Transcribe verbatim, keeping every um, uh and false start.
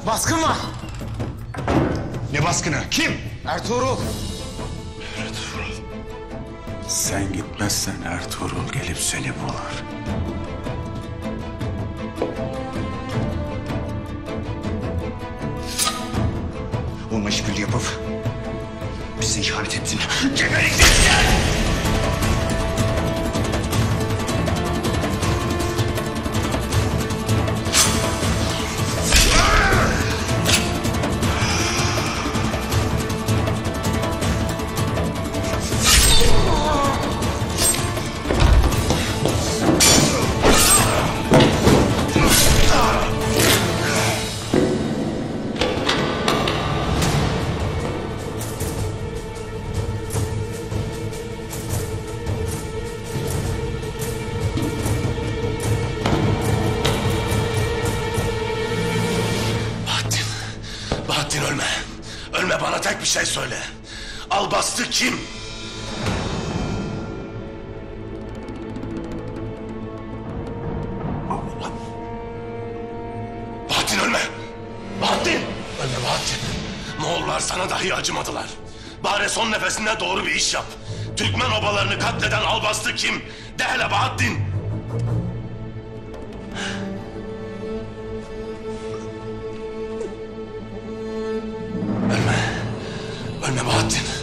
Baskın var. Ne baskını? Kim? Ertuğrul. Ertuğrul. Sen gitmezsen Ertuğrul gelip seni bulur. Onunla işbirliği yapıp bize ihanet ettin. Gebereceksin! Bahattin ölme. Ölme, bana tek bir şey söyle. Albastı kim? Bahattin ölme. Bahattin. Ölme Bahattin. Moğollar sana dahi acımadılar. Bari son nefesinde doğru bir iş yap. Türkmen obalarını katleden Albastı kim? De hele Bahattin. Ölme. Ölme Bahattin.